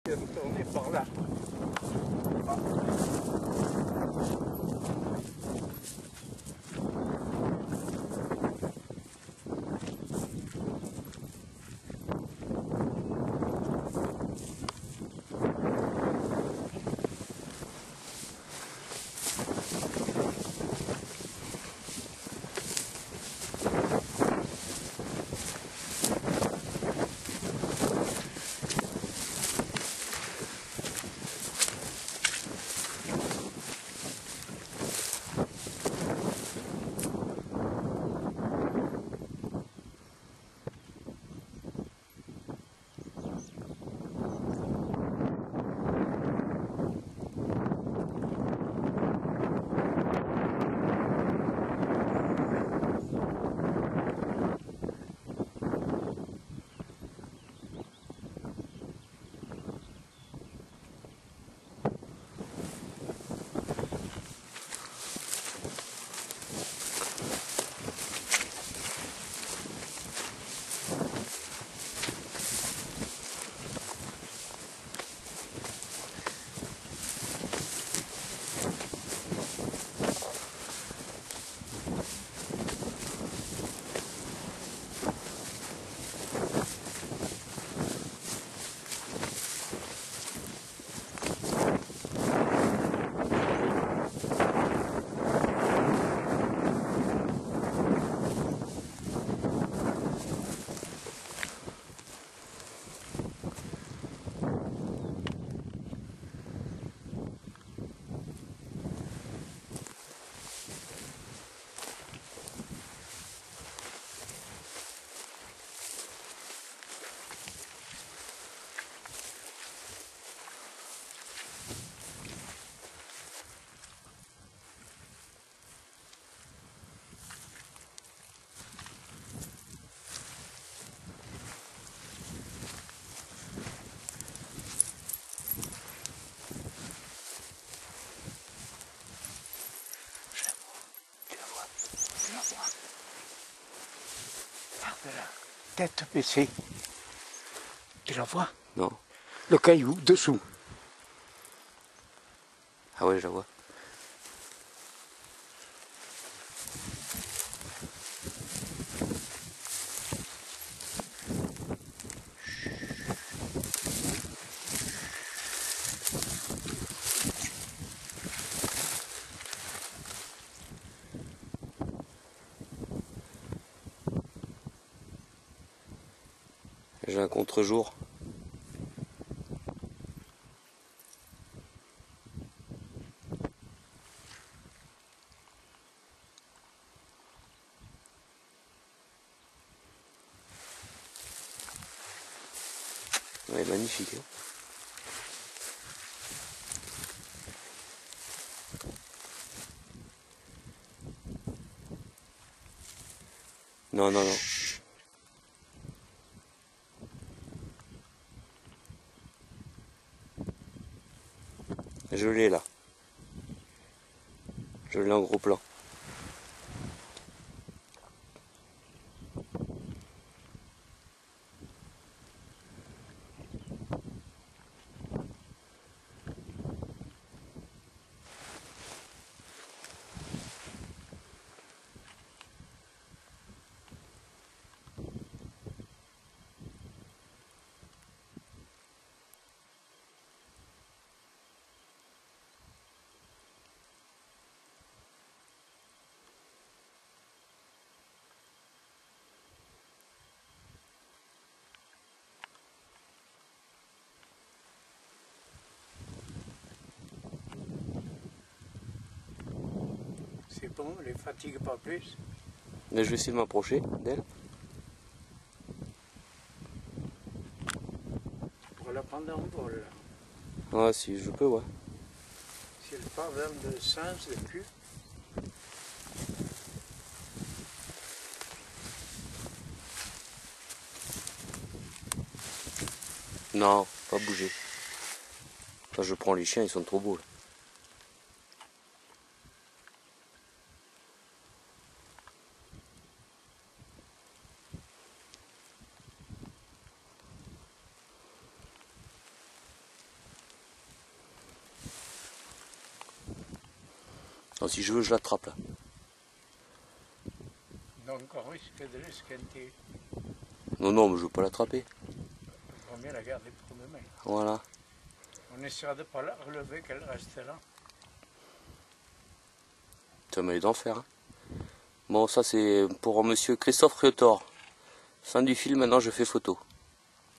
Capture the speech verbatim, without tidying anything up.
Je vais retourner par là. Ah. Tête baissée. Tu la vois? Non. Le caillou dessous. Ah ouais, je la vois. J'ai un contre-jour. Ouais, magnifique. Hein. Non, non, non. Je l'ai là. Je l'ai en gros plan. C'est bon, elle ne fatigue pas plus. Là, je vais essayer de m'approcher d'elle. Pour la prendre en vol. Ah, si je peux, ouais. Si elle part vers le sens de cul. Non, pas bouger. Quand je prends les chiens, ils sont trop beaux. Là. Non, si je veux, je l'attrape là. Donc on risque de l'esquinter. Non, non, mais je veux pas l'attraper. On va bien la garder pour demain. Voilà. On essaiera de ne pas la relever, qu'elle reste là. Tu vas m'aller d'enfer. Hein. Bon, ça c'est pour monsieur Christophe Riotor. Fin du film, maintenant je fais photo.